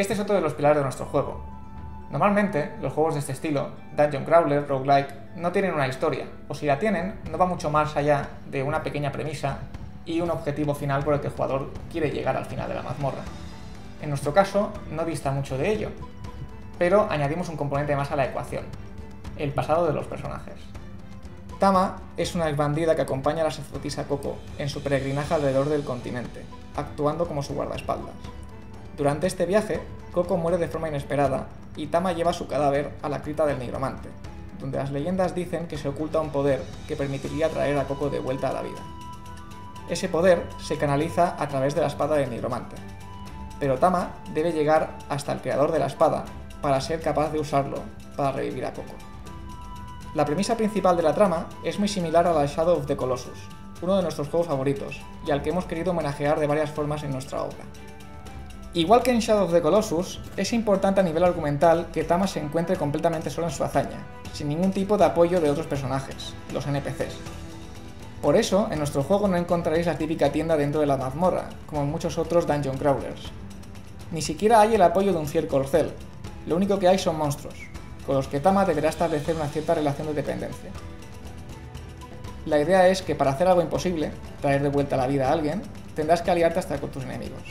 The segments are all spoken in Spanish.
Este es otro de los pilares de nuestro juego. Normalmente, los juegos de este estilo, Dungeon Crawler, Roguelike, no tienen una historia, o si la tienen, no va mucho más allá de una pequeña premisa y un objetivo final por el que el jugador quiere llegar al final de la mazmorra. En nuestro caso, no dista mucho de ello, pero añadimos un componente más a la ecuación: el pasado de los personajes. Tama es una bandida que acompaña a la sacerdotisa Coco en su peregrinaje alrededor del continente, actuando como su guardaespaldas. Durante este viaje, Coco muere de forma inesperada y Tama lleva su cadáver a la cripta del nigromante, donde las leyendas dicen que se oculta un poder que permitiría traer a Coco de vuelta a la vida. Ese poder se canaliza a través de la espada del nigromante, pero Tama debe llegar hasta el creador de la espada para ser capaz de usarlo para revivir a Coco. La premisa principal de la trama es muy similar a la de Shadow of the Colossus, uno de nuestros juegos favoritos, y al que hemos querido homenajear de varias formas en nuestra obra. Igual que en Shadow of the Colossus, es importante a nivel argumental que Tama se encuentre completamente solo en su hazaña, sin ningún tipo de apoyo de otros personajes, los NPCs. Por eso, en nuestro juego no encontraréis la típica tienda dentro de la mazmorra, como en muchos otros Dungeon Crawlers. Ni siquiera hay el apoyo de un fiel corcel, lo único que hay son monstruos, con los que Tama deberá establecer una cierta relación de dependencia. La idea es que para hacer algo imposible, traer de vuelta a la vida a alguien, tendrás que aliarte hasta con tus enemigos.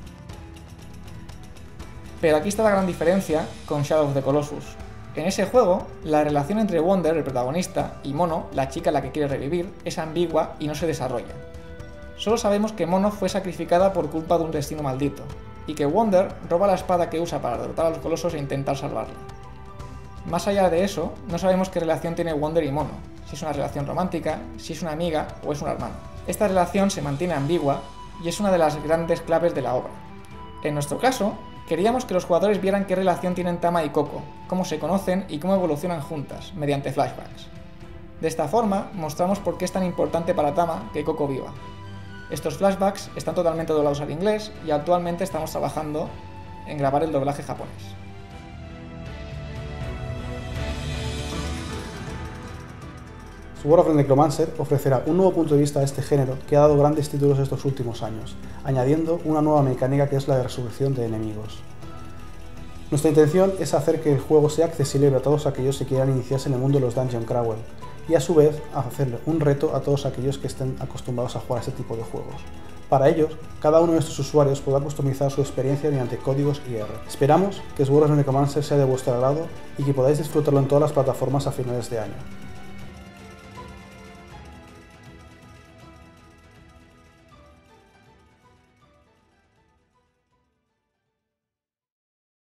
Pero aquí está la gran diferencia con Shadow of the Colossus. En ese juego, la relación entre Wonder, el protagonista, y Mono, la chica a la que quiere revivir, es ambigua y no se desarrolla. Solo sabemos que Mono fue sacrificada por culpa de un destino maldito, y que Wonder roba la espada que usa para derrotar a los colosos e intentar salvarla. Más allá de eso, no sabemos qué relación tiene Wonder y Mono, si es una relación romántica, si es una amiga o es un hermano. Esta relación se mantiene ambigua y es una de las grandes claves de la obra. En nuestro caso, queríamos que los jugadores vieran qué relación tienen Tama y Coco, cómo se conocen y cómo evolucionan juntas, mediante flashbacks. De esta forma, mostramos por qué es tan importante para Tama que Coco viva. Estos flashbacks están totalmente doblados al inglés y actualmente estamos trabajando en grabar el doblaje japonés. Sword of the Necromancer ofrecerá un nuevo punto de vista a este género que ha dado grandes títulos estos últimos años, añadiendo una nueva mecánica que es la de resurrección de enemigos. Nuestra intención es hacer que el juego sea accesible a todos aquellos que quieran iniciarse en el mundo de los Dungeon Crawler, y a su vez hacerle un reto a todos aquellos que estén acostumbrados a jugar a este tipo de juegos. Para ellos, cada uno de nuestros usuarios podrá customizar su experiencia mediante códigos IR. Esperamos que Sword of the Necromancer sea de vuestro agrado y que podáis disfrutarlo en todas las plataformas a finales de año.